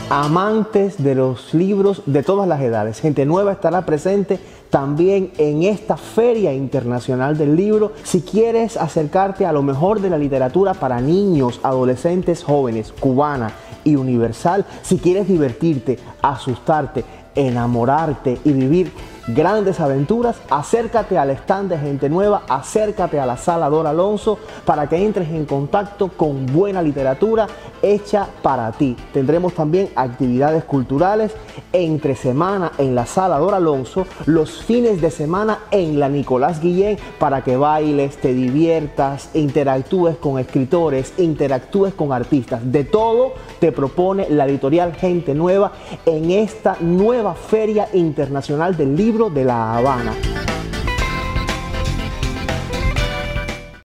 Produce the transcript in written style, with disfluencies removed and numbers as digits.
amantes de los libros de todas las edades. Gente Nueva estará presente también en esta Feria Internacional del Libro. Si quieres acercarte a lo mejor de la literatura para niños, adolescentes, jóvenes, cubana y universal, si quieres divertirte, asustarte, enamorarte y vivir grandes aventuras, acércate al stand de Gente Nueva, acércate a la Sala Dora Alonso para que entres en contacto con buena literatura hecha para ti. Tendremos también actividades culturales entre semana en la Sala Dora Alonso, los fines de semana en la Nicolás Guillén para que bailes, te diviertas, interactúes con escritores, interactúes con artistas. De todo te propone la editorial Gente Nueva en esta nueva Feria Internacional del Libro de La Habana.